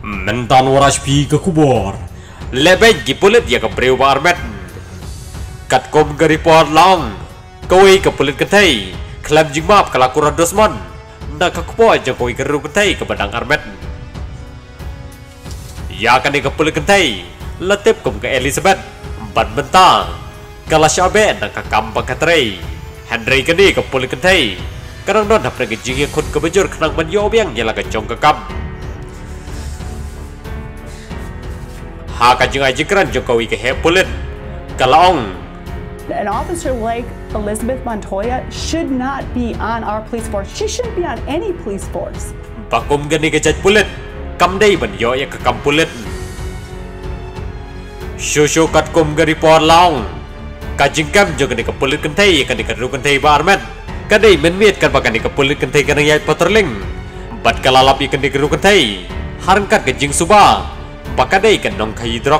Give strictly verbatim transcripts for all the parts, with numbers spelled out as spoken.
Mentan waras pi ke kubor. Lebih gipulit ya ke breu barmet. Kat kom ke report long. Koi ke pulit kentai. Klem jingmap ke lakuran dosmon. Nak ke kubor je koi ke ru kentai ke badang armet. Ya kan ke pulit kentai. Letip kom ke Elizabeth. Ban bentang. Kalau syabe nak ke kampang katrai. Henry kini ke pulit kentai. Kadang non hap nagi jingi kun ke bejur kenang menyo biang nyala ke jong ke kam. Ha ka jingai jikran Jokowi ke he pulit. Kalaong. An officer like Elizabeth Montoya should not be on our police force. She shouldn't be on any police force. Bakum gani ke jaj pulit. Kam day ban yo ya ke kam pulit. Shushu kat kum gari por laong. Ka jingkam jo gani ke pulit kentai ya gani ke ru kentai barmet. Kadai menmiet kan bakani ke pulit kentai kana yai poterling. Bat kalalap ikan di keru kentai. Harangkat ke jing suba. Bakadai kan nong kai drok.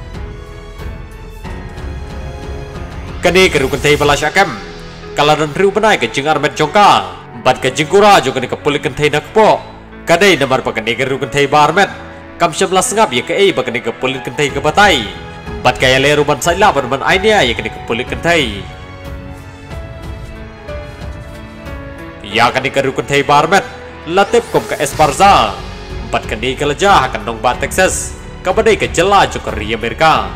Kani keru kentai balas akam. Kalaran riu benai ke jing armet jongka. Bat ke jing kura jo gani ke pulit kentai nakpo. Kadai namar bakani keru kentai barmet. Kam syamlas ngap ya ke ei bakani ke pulit kentai ke batai. Bat kaya leru ban saila ban ainia ya kani ke pulit kentai. Ya kani ke rukun thai barmet latip kom ke Esparza bat kani ke lejah akan dong ba Texas kabadai ke jela jo ke ri Amerika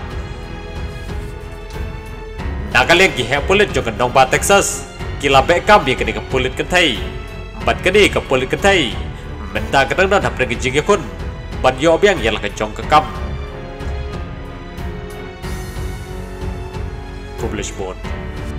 nakaleng ki he pulit jo ke dong ba Texas kila bekam ya kani ke pulit ke thai bat kani ke pulit ke thai menta kadang dan hap ngi jing kun ban yo biang ya la ke jong ke kam publish board